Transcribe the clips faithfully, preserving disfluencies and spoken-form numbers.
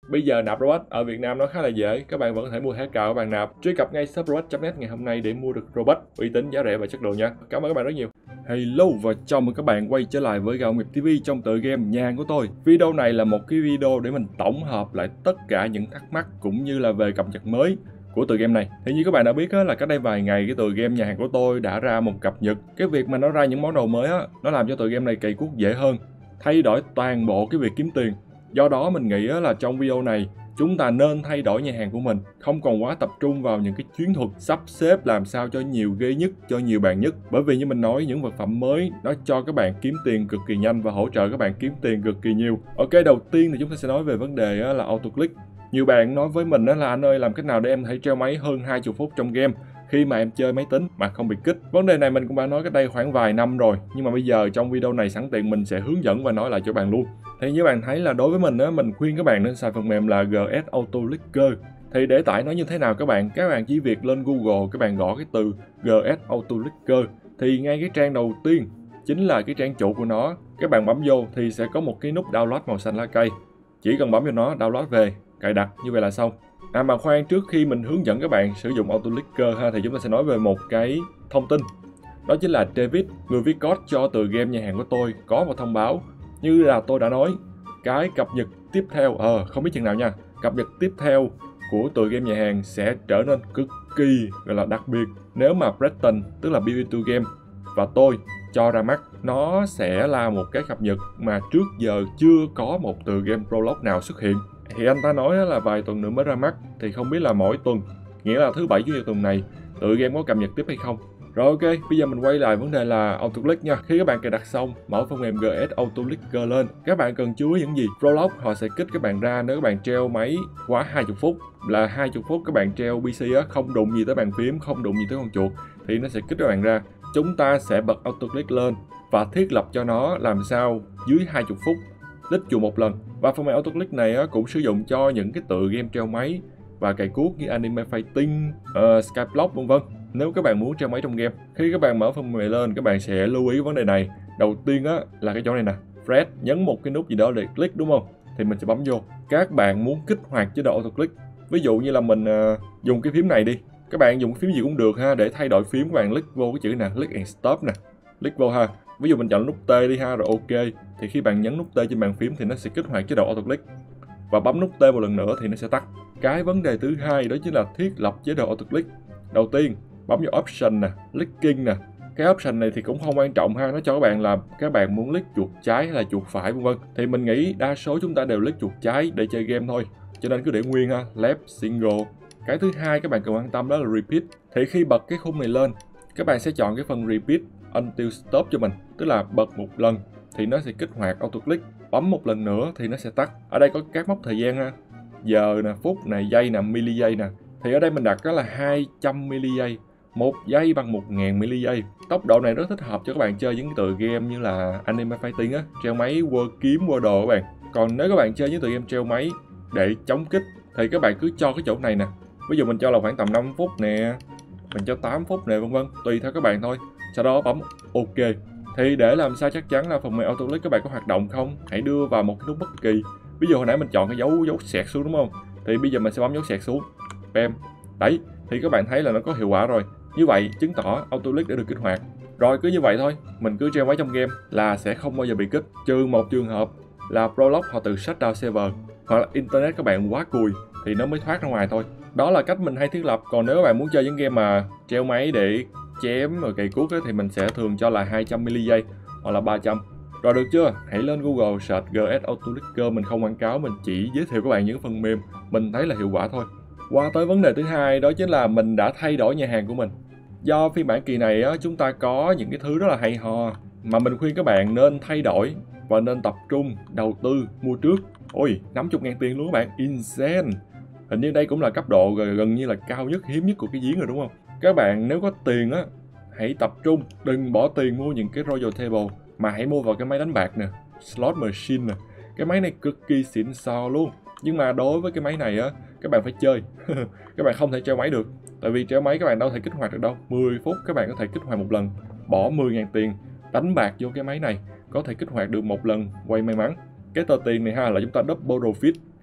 Bây giờ nạp robot ở Việt Nam nó khá là dễ, các bạn vẫn có thể mua thẻ cào các bạn nạp. Truy cập ngay shop robot chấm net ngày hôm nay để mua được robot uy tín, giá rẻ và chất lượng nha. Cảm ơn các bạn rất nhiều. Hello và chào mừng các bạn quay trở lại với Gạo Nghiệp ti vi trong tựa game Nhà Hàng Của Tôi. Video này là một cái video để mình tổng hợp lại tất cả những thắc mắc cũng như là về cập nhật mới của tựa game này. Thì như các bạn đã biết á, là cách đây vài ngày cái tựa game Nhà Hàng Của Tôi đã ra một cập nhật. Cái việc mà nó ra những món đồ mới á, nó làm cho tựa game này cày cuốc dễ hơn, thay đổi toàn bộ cái việc kiếm tiền. Do đó mình nghĩ á, là trong video này chúng ta nên thay đổi nhà hàng của mình, không còn quá tập trung vào những cái chiến thuật sắp xếp làm sao cho nhiều ghế nhất, cho nhiều bàn nhất. Bởi vì như mình nói, những vật phẩm mới nó cho các bạn kiếm tiền cực kỳ nhanh và hỗ trợ các bạn kiếm tiền cực kỳ nhiều. Ok, đầu tiên thì chúng ta sẽ nói về vấn đề là auto click. Nhiều bạn nói với mình là anh ơi, làm cách nào để em thể treo máy hơn hai mươi phút trong game khi mà em chơi máy tính mà không bị kích. Vấn đề này mình cũng đã nói cách đây khoảng vài năm rồi, nhưng mà bây giờ trong video này sẵn tiện mình sẽ hướng dẫn và nói lại cho bạn luôn. Thì như bạn thấy là đối với mình á, mình khuyên các bạn nên xài phần mềm là giê ét Auto Clicker. Thì để tải nó như thế nào các bạn? Các bạn chỉ việc lên Google, các bạn gõ cái từ giê ét Auto Clicker. Thì ngay cái trang đầu tiên chính là cái trang chủ của nó. Các bạn bấm vô thì sẽ có một cái nút download màu xanh lá cây. Chỉ cần bấm vô nó, download về, cài đặt như vậy là xong. À mà khoan, trước khi mình hướng dẫn các bạn sử dụng Auto Clicker ha, thì chúng ta sẽ nói về một cái thông tin. Đó chính là David, người viết code cho tựa game Nhà Hàng Của Tôi, có một thông báo. Như là tôi đã nói, cái cập nhật tiếp theo, ờ không biết chừng nào nha, cập nhật tiếp theo của tựa game nhà hàng sẽ trở nên cực kỳ gọi là đặc biệt nếu mà Preston, tức là bê bê hai Game và tôi cho ra mắt. Nó sẽ là một cái cập nhật mà trước giờ chưa có một tựa game Prologue nào xuất hiện. Thì anh ta nói là vài tuần nữa mới ra mắt, thì không biết là mỗi tuần, nghĩa là thứ bảy chủ nhật tuần này, tựa game có cập nhật tiếp hay không. Rồi ok, bây giờ mình quay lại vấn đề là auto click nha. Khi các bạn cài đặt xong, mở phần mềm giê ét Auto Clicker lên, các bạn cần chú ý những gì? Prologue họ sẽ kích các bạn ra nếu các bạn treo máy quá hai mươi phút, là hai mươi phút các bạn treo pê xê á, không đụng gì tới bàn phím, không đụng gì tới con chuột, thì nó sẽ kích các bạn ra. Chúng ta sẽ bật auto click lên và thiết lập cho nó làm sao dưới hai mươi phút lít chuột một lần. Và phần mềm auto click này á, cũng sử dụng cho những cái tựa game treo máy và cày cuốc như Anime Fighting, uh, Skyblock vân vân. Nếu các bạn muốn treo máy trong game, khi các bạn mở phần mềm lên, các bạn sẽ lưu ý vấn đề này. Đầu tiên á là cái chỗ này nè, Fred, nhấn một cái nút gì đó để click đúng không? Thì mình sẽ bấm vô. Các bạn muốn kích hoạt chế độ auto click, ví dụ như là mình uh, dùng cái phím này đi. Các bạn dùng phím gì cũng được ha, để thay đổi phím các bạn click vô cái chữ nè, click and stop nè, click vô ha. Ví dụ mình chọn nút T đi ha, rồi ok. Thì khi bạn nhấn nút T trên bàn phím thì nó sẽ kích hoạt chế độ auto click. Và bấm nút T một lần nữa thì nó sẽ tắt. Cái vấn đề thứ hai đó chính là thiết lập chế độ auto click. Đầu tiên, bấm vào option nè, clicking nè. Cái option này thì cũng không quan trọng ha, nó cho các bạn là các bạn muốn click chuột trái hay là chuột phải vân vân. Thì mình nghĩ đa số chúng ta đều click chuột trái để chơi game thôi, cho nên cứ để nguyên ha, left single. Cái thứ hai các bạn cần quan tâm đó là repeat. Thì khi bật cái khung này lên, các bạn sẽ chọn cái phần repeat until stop cho mình, tức là bật một lần thì nó sẽ kích hoạt auto click, bấm một lần nữa thì nó sẽ tắt. Ở đây có các mốc thời gian ha, giờ nè, phút nè, giây nè, mili giây nè. Thì ở đây mình đặt đó là hai trăm mili giây, một giây bằng một nghìn mili giây. Tốc độ này rất thích hợp cho các bạn chơi những tựa game như là Anime Fighting á, treo máy quơ kiếm quơ đồ các bạn. Còn nếu các bạn chơi những tựa game treo máy để chống kích thì các bạn cứ cho cái chỗ này nè. Ví dụ mình cho là khoảng tầm năm phút nè, mình cho tám phút nè vân vân, tùy theo các bạn thôi. Sau đó bấm ok. Thì để làm sao chắc chắn là phần mềm auto click các bạn có hoạt động không, hãy đưa vào một cái nút bất kỳ. Ví dụ hồi nãy mình chọn cái dấu dấu sẹt xuống đúng không? Thì bây giờ mình sẽ bấm dấu sẹt xuống. Bam. Đấy, thì các bạn thấy là nó có hiệu quả rồi. Như vậy chứng tỏ auto click đã được kích hoạt. Rồi cứ như vậy thôi, mình cứ treo máy trong game là sẽ không bao giờ bị kích, trừ một trường hợp là Prologue họ tự shutdown server, hoặc là internet các bạn quá cùi thì nó mới thoát ra ngoài thôi. Đó là cách mình hay thiết lập. Còn nếu các bạn muốn chơi những game mà treo máy để chém rồi cày cuốc ấy, thì mình sẽ thường cho là hai trăm mili giây hoặc là ba trăm. Rồi được chưa? Hãy lên Google search giê ét Auto Clicker, mình không quảng cáo, mình chỉ giới thiệu các bạn những phần mềm mình thấy là hiệu quả thôi. Qua tới vấn đề thứ hai đó chính là mình đã thay đổi nhà hàng của mình. Do phiên bản kỳ này á, chúng ta có những cái thứ rất là hay ho mà mình khuyên các bạn nên thay đổi và nên tập trung đầu tư mua trước. Ôi, năm mươi ngàn tiền luôn các bạn, insane. Hình như đây cũng là cấp độ gần như là cao nhất, hiếm nhất của cái giếng rồi đúng không? Các bạn nếu có tiền á, hãy tập trung, đừng bỏ tiền mua những cái Royal Table, mà hãy mua vào cái máy đánh bạc nè, Slot Machine nè. Cái máy này cực kỳ xịn sò luôn. Nhưng mà đối với cái máy này á, các bạn phải chơi. Các bạn không thể treo máy được. Tại vì treo máy các bạn đâu thể kích hoạt được đâu. mười phút các bạn có thể kích hoạt một lần. Bỏ mười ngàn tiền, đánh bạc vô cái máy này, có thể kích hoạt được một lần, quay may mắn. Cái tờ tiền này ha là chúng ta double profit.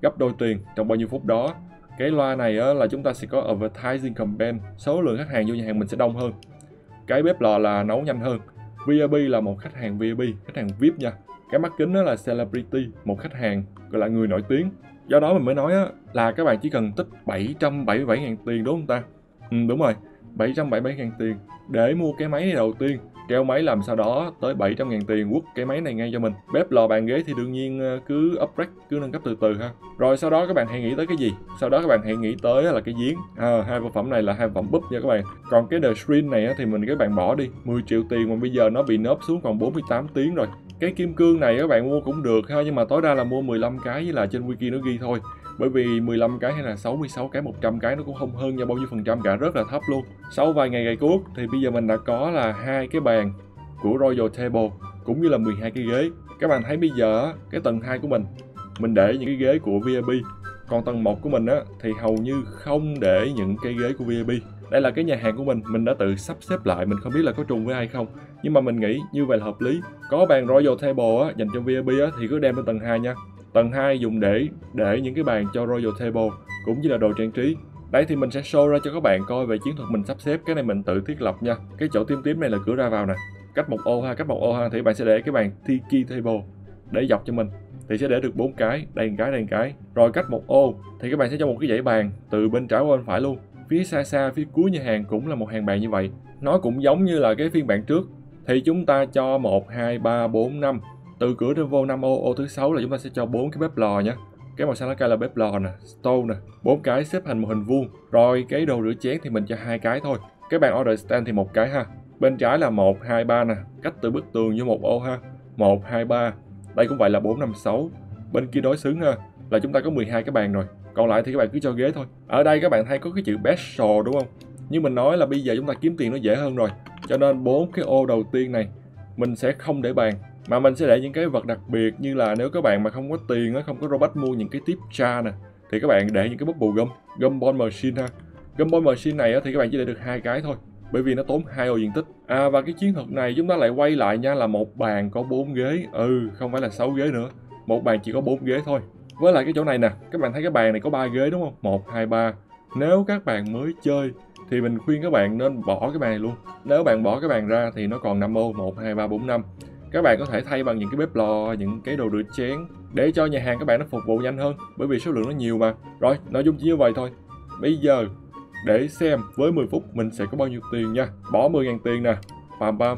gấp đôi tiền trong bao nhiêu phút đó. Cái loa này á, là chúng ta sẽ có advertising campaign, số lượng khách hàng vô nhà hàng mình sẽ đông hơn. Cái bếp lò là nấu nhanh hơn. vê i pê là một khách hàng vê i pê, khách hàng vi ai pi nha. Cái mắt kính đó là celebrity, một khách hàng gọi là người nổi tiếng. Do đó mình mới nói á, là các bạn chỉ cần tích bảy trăm bảy mươi bảy ngàn tiền đúng không ta? Ừ, đúng rồi, bảy trăm bảy mươi bảy ngàn tiền để mua cái máy này đầu tiên. Treo máy làm sau đó tới bảy trăm ngàn tiền quất cái máy này ngay cho mình. Bếp lò bàn ghế thì đương nhiên cứ upgrade, cứ nâng cấp từ từ ha. Rồi sau đó các bạn hãy nghĩ tới cái gì? Sau đó các bạn hãy nghĩ tới là cái giếng. À, hai vật phẩm này là hai vật phẩm búp nha các bạn. Còn cái The Screen này á, thì mình các bạn bỏ đi mười triệu tiền mà bây giờ nó bị nớp xuống còn bốn mươi tám tiếng rồi. Cái kim cương này các bạn mua cũng được ha, nhưng mà tối đa là mua mười lăm cái với là trên wiki nó ghi thôi. Bởi vì mười lăm cái hay là sáu mươi sáu cái, một trăm cái nó cũng không hơn nhau bao nhiêu phần trăm cả, rất là thấp luôn. Sau vài ngày gầy cuốc thì bây giờ mình đã có là hai cái bàn của Royal Table cũng như là mười hai cái ghế. Các bạn thấy bây giờ cái tầng hai của mình mình để những cái ghế của vê i pê, còn tầng một của mình á thì hầu như không để những cái ghế của vê i pê. Đây là cái nhà hàng của mình, mình đã tự sắp xếp lại, mình không biết là có trùng với ai không, nhưng mà mình nghĩ như vậy là hợp lý. Có bàn Royal Table á dành cho vê i pê á thì cứ đem lên tầng hai nha. Tầng hai dùng để để những cái bàn cho Royal Table cũng như là đồ trang trí. Đây thì mình sẽ show ra cho các bạn coi về chiến thuật mình sắp xếp, cái này mình tự thiết lập nha. Cái chỗ tím tím này là cửa ra vào nè. Cách một ô ha, cách một ô ha thì bạn sẽ để cái bàn Tiki Table để dọc cho mình. Thì sẽ để được bốn cái, đây một cái, đây một cái. Rồi cách một ô thì các bạn sẽ cho một cái dãy bàn từ bên trái qua bên phải luôn. Phía xa xa, phía cuối nhà hàng cũng là một hàng bàn như vậy. Nó cũng giống như là cái phiên bản trước. Thì chúng ta cho một, hai, ba, bốn, năm. Từ cửa trên vô năm ô, ô thứ sáu là chúng ta sẽ cho bốn cái bếp lò nhé. Cái màu xanh lá cây là bếp lò nè, stove nè, bốn cái xếp thành một hình vuông. Rồi cái đồ rửa chén thì mình cho hai cái thôi. Cái bàn order stand thì một cái ha. Bên trái là một, hai, ba nè, cách từ bức tường như một ô ha. một, hai, ba. Đây cũng vậy là bốn, năm, sáu. Bên kia đối xứng ha, là chúng ta có mười hai cái bàn rồi. Còn lại thì các bạn cứ cho ghế thôi. Ở đây các bạn thấy có cái chữ special đúng không? Như mình nói là bây giờ chúng ta kiếm tiền nó dễ hơn rồi. Cho nên bốn cái ô đầu tiên này mình sẽ không để bàn, mà mình sẽ để những cái vật đặc biệt, như là nếu các bạn mà không có tiền, không có robot mua những cái tip jar nè, thì các bạn để những cái bubble gum, gumball machine ha. Gumball machine này thì các bạn chỉ để được hai cái thôi, bởi vì nó tốn hai ô diện tích. À, và cái chiến thuật này chúng ta lại quay lại nha, là một bàn có bốn ghế, ừ không phải là sáu ghế nữa, một bàn chỉ có bốn ghế thôi. Với lại cái chỗ này nè, các bạn thấy cái bàn này có ba ghế đúng không? một, hai, ba. Nếu các bạn mới chơi thì mình khuyên các bạn nên bỏ cái bàn này luôn. Nếu bạn bỏ cái bàn ra thì nó còn năm ô, một, hai, ba, bốn, năm. Các bạn có thể thay bằng những cái bếp lò, những cái đồ rửa chén để cho nhà hàng các bạn nó phục vụ nhanh hơn, bởi vì số lượng nó nhiều mà. Rồi, nội dung chỉ như vậy thôi. Bây giờ để xem với mười phút mình sẽ có bao nhiêu tiền nha. Bỏ mười ngàn tiền nè. Pam pam.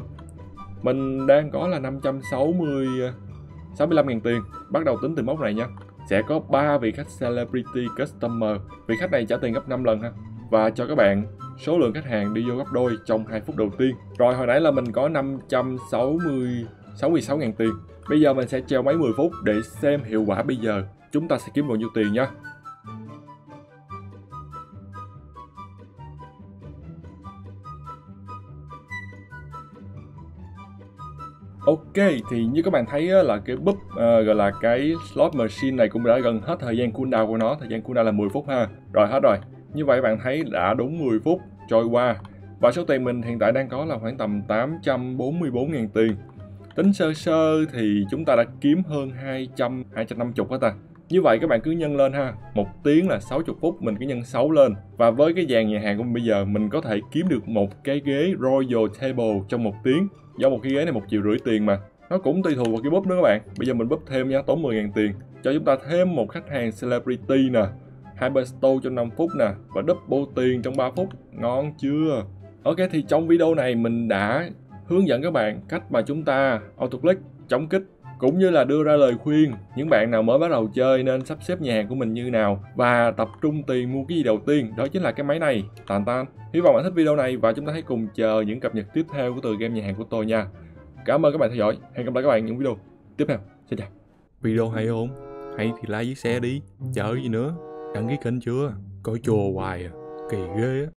Mình đang có là năm trăm sáu mươi, sáu mươi lăm ngàn tiền. Bắt đầu tính từ mốc này nha. Sẽ có ba vị khách Celebrity Customer. Vị khách này trả tiền gấp năm lần ha. Và cho các bạn số lượng khách hàng đi vô gấp đôi trong hai phút đầu tiên. Rồi hồi nãy là mình có năm trăm sáu mươi, sáu mươi sáu ngàn tiền. Bây giờ mình sẽ treo máy mười phút để xem hiệu quả bây giờ chúng ta sẽ kiếm bao nhiêu tiền nha. Ok, thì như các bạn thấy là cái búp uh, gọi là cái slot machine này cũng đã gần hết thời gian cooldown của nó. Thời gian cooldown là mười phút ha. Rồi hết rồi. Như vậy bạn thấy đã đúng mười phút trôi qua. Và số tiền mình hiện tại đang có là khoảng tầm tám trăm bốn mươi bốn ngàn tiền. Tính sơ sơ thì chúng ta đã kiếm hơn hai trăm, hai trăm năm mươi hết ta. Như vậy các bạn cứ nhân lên ha. Một tiếng là sáu mươi phút, mình cứ nhân sáu lên. Và với cái dàn nhà hàng của mình bây giờ, mình có thể kiếm được một cái ghế Royal Table trong một tiếng. Do một cái ghế này một triệu rưỡi tiền mà. Nó cũng tùy thuộc vào cái búp nữa các bạn. Bây giờ mình búp thêm nha, tốn mười ngàn tiền. Cho chúng ta thêm một khách hàng Celebrity nè. Hyperstore trong năm phút nè. Và double tiền trong ba phút. Ngon chưa? Ok, thì trong video này mình đã hướng dẫn các bạn cách mà chúng ta auto click, chống kích, cũng như là đưa ra lời khuyên những bạn nào mới bắt đầu chơi nên sắp xếp nhà hàng của mình như nào và tập trung tiền mua cái gì đầu tiên, đó chính là cái máy này. Tàn tan. Hy vọng bạn thích video này và chúng ta hãy cùng chờ những cập nhật tiếp theo của từ game nhà hàng của tôi nha. Cảm ơn các bạn theo dõi. Hẹn gặp lại các bạn những video tiếp theo. Xin chào. Video hay không? Hay thì like với share đi. Chờ gì nữa? Đăng ký kênh chưa? Coi chùa hoài à. Kỳ ghê á.